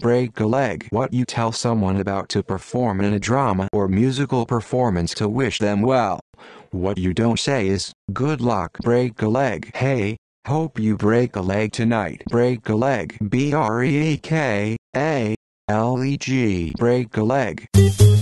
break a leg. What you tell someone about to perform in a drama or musical performance to wish them well. What you don't say is, good luck, break a leg. Hey, hope you break a leg tonight. Break a leg. BREAKALEG. Break a leg.